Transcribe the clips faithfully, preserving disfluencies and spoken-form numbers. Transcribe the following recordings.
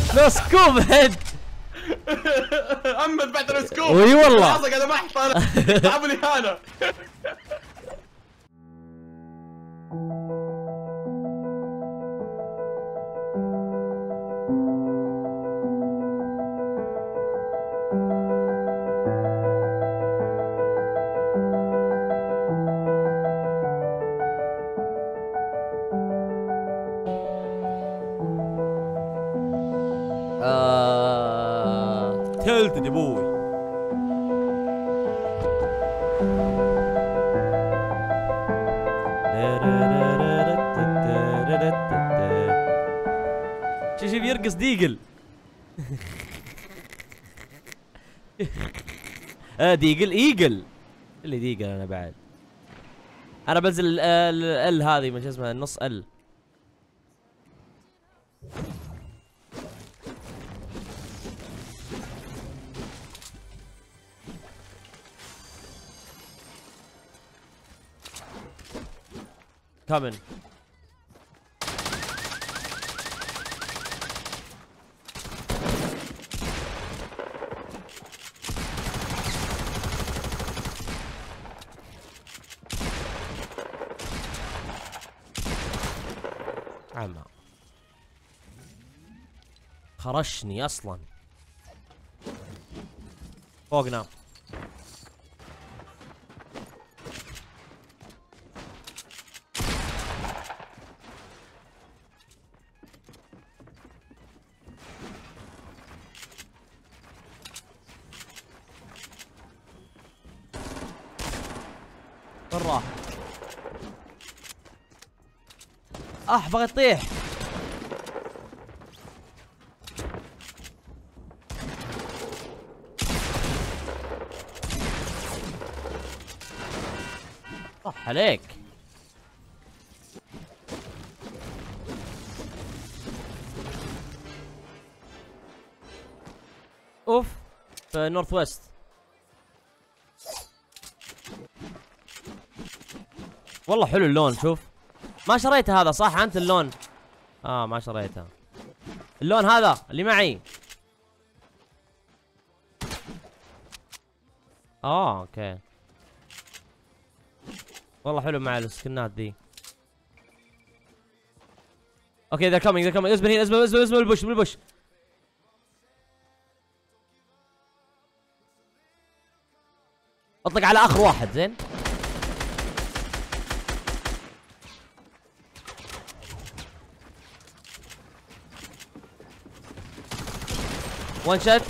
نو سكوب هيد. اما بعد نو سكوب. اي والله انا ما احط انا صعب لي انا. آه... تلت يا ابوي. شوف شوف يرقص ديجل. اه ديجل ايجل. اللي ديجل انا بعد. انا بنزل ال ال هذه ما شو اسمها النص ال. كامن. عما خرشني اصلا. فوقنا. وين راح؟ اح بغى يطيح. صح عليك. اوف في نورث ويست. والله حلو اللون. شوف ما شريته هذا صح انت اللون؟ اه ما شريته اللون هذا اللي معي. اه اوكي والله حلو مع السكنات ذي. اوكي ذا كامينج ذا كامينج. اصبر هنا اصبر اصبر اصبر بالبوش بالبوش. اطلق على اخر واحد زين. وان شات.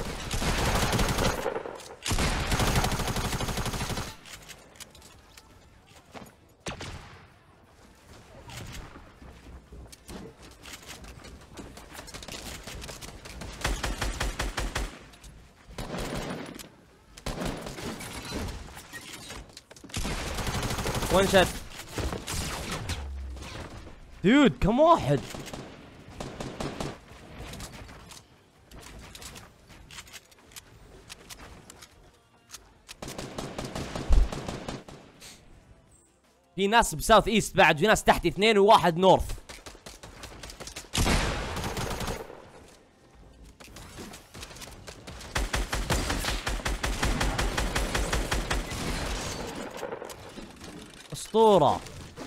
وان شات. دود كم واحد؟ في ناس بساوث ايست بعد، في ناس تحت اثنين وواحد نورث. اسطورة.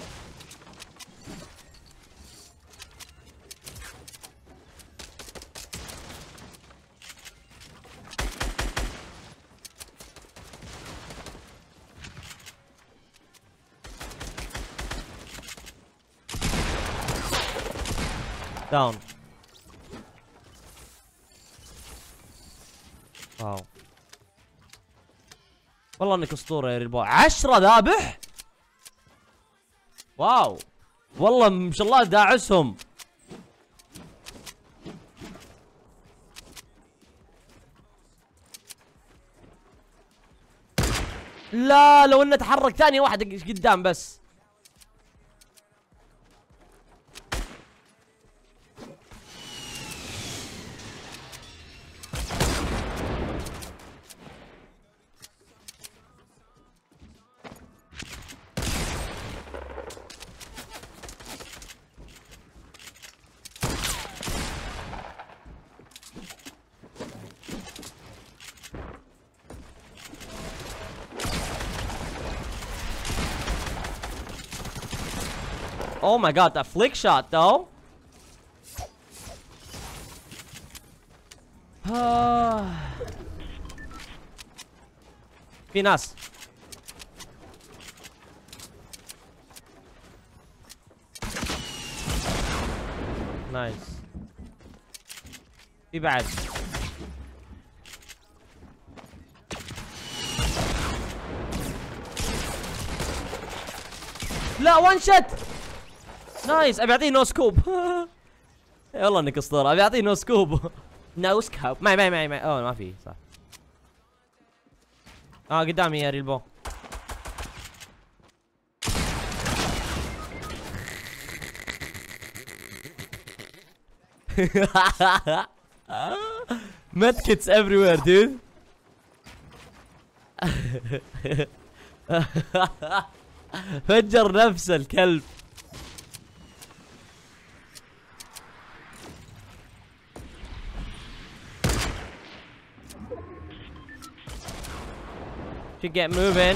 داون. واو والله انك اسطورة يا ريبو. عشرة ذابح. واو والله ما شاء الله داعسهم. لا لو انه تحرك ثانية واحدة قدام بس. Oh my god, that flick shot though. في ناس. نايس. في بعد. لا وان شت. نايس. ابي اعطيه نو سكوب. والله انك اسطوره. ابي اعطيه نو سكوب. نو سكوب. معي معي معي معي. اوه ما في صح. اه قدامي يا ريلبو. medkits everywhere dude. فجر نفسه الكلب. Should get moving.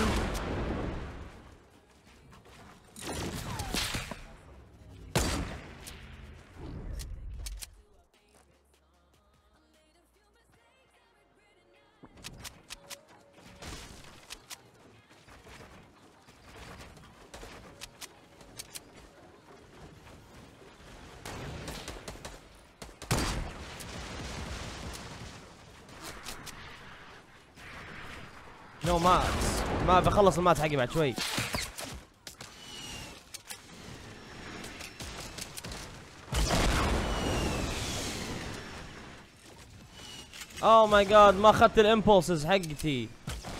نو ما ما بخلص المات حقي بعد شوي. اوه ماي جاد ما اخذت الامبولسز حقتي.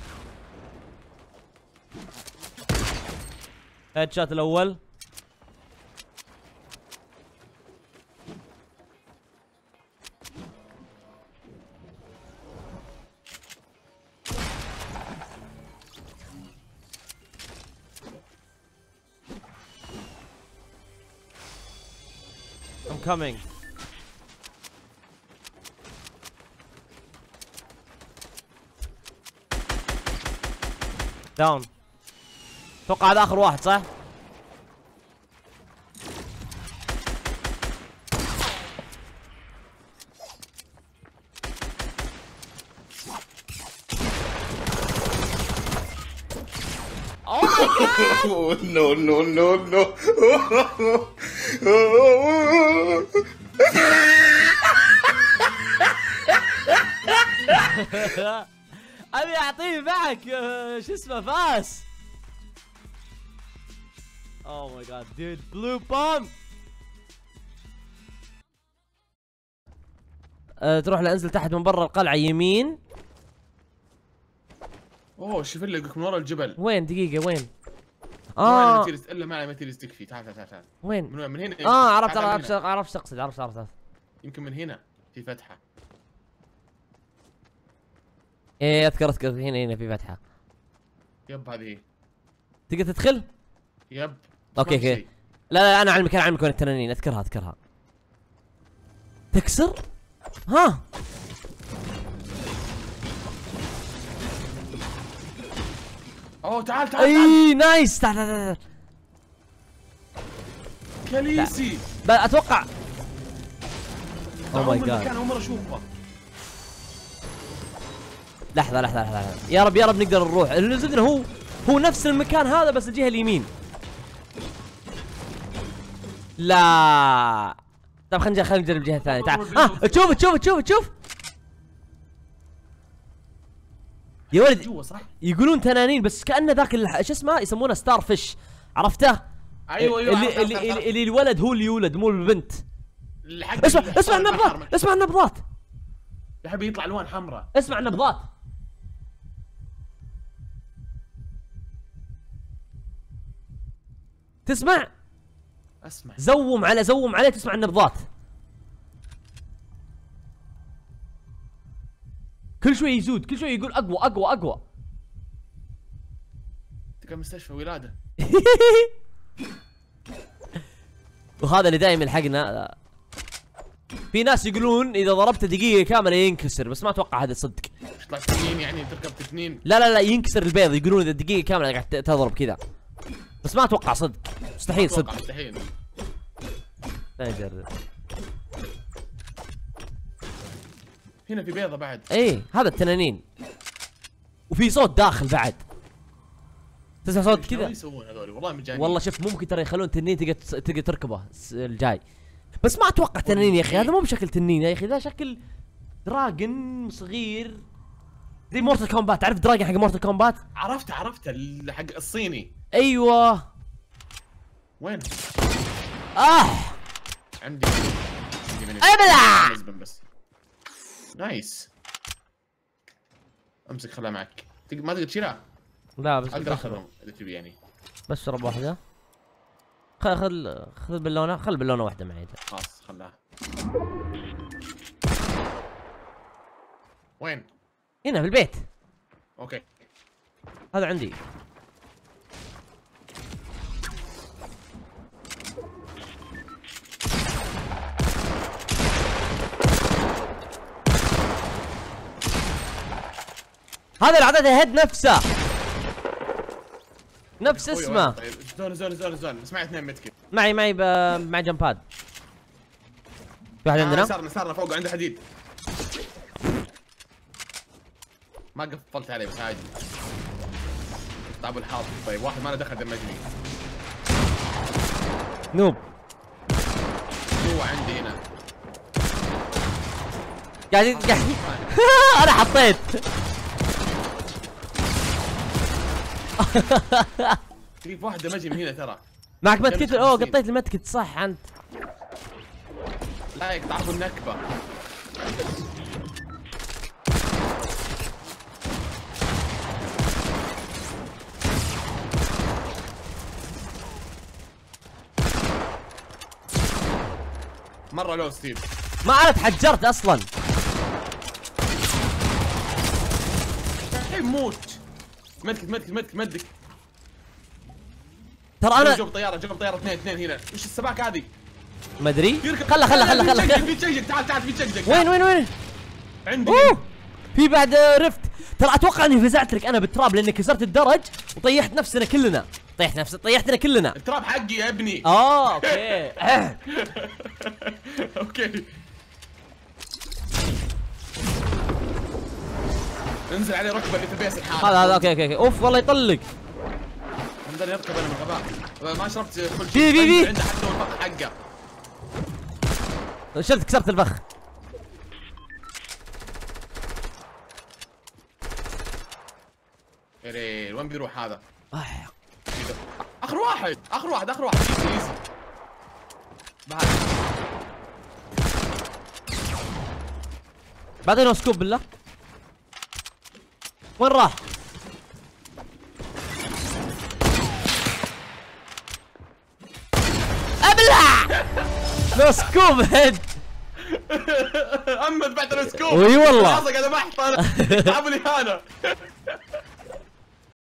هيد شات الاول. I'm coming. داون. اتوقع هذا اخر واحد صح؟ Oh my god! No no no no. ابي اعطيه معك شو اسمه فاس. اوه ماي جاد دود بلو بوم. تروح لانزل تحت من برا القلعه يمين. اوه شوف لك من ورا الجبل. وين دقيقه وين؟ اه وين الا ما ما تجلس تكفي. تعال تعال تعال. وين؟ من, من هنا. اه عرفت عرفت عرفت اقصد عرفت عرفت. يمكن من هنا في فتحه. ايه اذكر اذكر هنا هنا في فتحه. يب هذه. تقدر تدخل؟ يب. اوكي اوكي. لا لا انا على المكان على المكان التنانين اذكرها اذكرها. تكسر؟ ها اوه تعال تعال اي نايس. تعال تعال كاليسي. اتوقع. اوه ماي جاد كان اول مره اشوفه. لحظة لحظة لحظة لحظة يا رب يا رب نقدر نروح. اللي زدنا هو هو نفس المكان هذا بس الجهة اليمين. لا طيب خلينا خلينا نجرب الجهة الثانية. تعال ها تشوف تشوف تشوف تشوف يا ولد. جوا صح؟ يقولون تنانين بس كأنه ذاك شو اسمه يسمونه ستار فيش. عرفته؟ ايوه ايوه. اللي, اللي, اللي, اللي الولد هو اللي يولد مو البنت. اسمع اسمع النبضات اسمع النبضات. يحب يطلع الوان حمراء. اسمع النبضات. تسمع؟ اسمع. زوم على زوم عليه تسمع النبضات. كل شوي يزود كل شوي يقول اقوى اقوى اقوى. تلقى مستشفى ولاده. وهذا اللي دائما يلحقنا. في ناس يقولون اذا ضربته دقيقه كامله ينكسر بس ما اتوقع هذا صدق. يطلع تنين يعني تركب تنين. لا لا لا ينكسر البيض. يقولون اذا دقيقه كامله قاعد تضرب كذا بس ما اتوقع صدق. مستحيل صدق. مستحيل. لا نجرب. هنا في بيضة بعد. ايه هذا التنانين. وفي صوت داخل بعد. تسمع صوت كذا. ايش يسوون هذول؟ والله مجانين. والله شوف ممكن ترى يخلون تنين تقدر تقدر تركبه الجاي. بس ما اتوقع تنانين يا اخي، هذا مو بشكل تنين يا اخي، ذا شكل دراجن صغير زي مورتال كومبات. تعرف دراجن حق مورتال كومبات؟ عرفت عرفت حق الصيني. ايوه. وين؟ اه عندي عندي ابلع بس. نايس. امسك خلها معك. ما تقدر تشيلها؟ لا بس اقدر اخذهم اذا تبي يعني. بس شرب واحده. خذ خذ خذ بالونه، خل بالونه واحده معي. خلاص خلاها. وين؟ هنا في البيت. اوكي هذا عندي. هذا العدد هيد نفسه نفس اسمه. طيب زون زون زون زون اسمعي اثنين متكي. معي معي ب... مع جمباد. في واحد عندنا؟ صارنا صارنا فوق عنده حديد. ما قفلت عليه بس عادي. طيب الحاط. طيب واحد ما له دخل دمجني. نوب. هو عندي هنا. قاعد قاعد انا حطيت. في واحد دمجني من هنا ترى. معك متكت؟ اوه قطيت المتكت صح انت. لا يقطعوا النكبة. مرة لو ستيف. ما انا تحجرت اصلا. الحين موت. مدك مدك مدك مدك. ترى انا جوب طيارة جوب طيارة اثنين اثنين هنا. وش السباك هذه؟ ما ادري. خله خله خله خله في تشجك. تعال تعال في تشجك. وين وين وين؟ عندي. اوه في بعد رفت. ترى اتوقع اني فزعت لك انا بالتراب لاني كسرت الدرج وطيحت نفسنا كلنا. طيحت نفسي طيحتنا كلنا. التراب حقي يا ابني. اه اوكي. اوكي. انزل عليه ركبه اللي في البيس الحالة. هذا هذا اوكي اوكي اوكي. اوف والله يطلق. عندنا يركب انا من الغباء. ما شربت كل في شيء. في في عنده حتى الفخ حقه. شلت كسرت الفخ. يا وين بيروح هذا؟ آه. اخر واحد اخر واحد اخر واحد ايزي ايزي. بعد بعدين سكوب بالله. وين راح؟ ابلع. نو سكوب هيد. اما بعد السكوب. اي والله. انا بحط انا ابو الاهانه.